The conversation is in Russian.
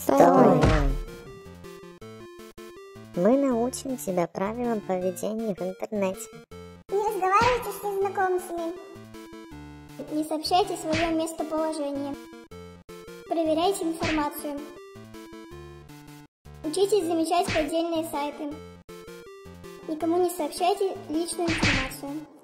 Стой! Мы научим тебя правилам поведения в интернете. Не разговаривайте с незнакомцами. Не сообщайте свое местоположение. Проверяйте информацию. Учитесь замечать поддельные сайты. Никому не сообщайте личную информацию.